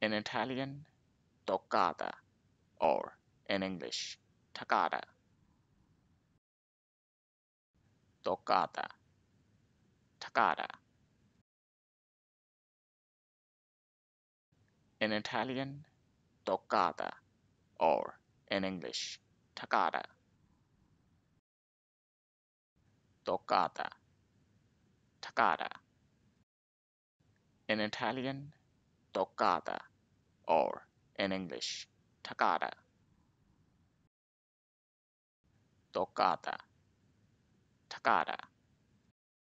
In Italian, toccata, or in English, toccata. Toccata, toccata. In Italian, toccata, or in English, toccata. Toccata, toccata. In Italian, toccata, or in English, toccata. Toccata, toccata.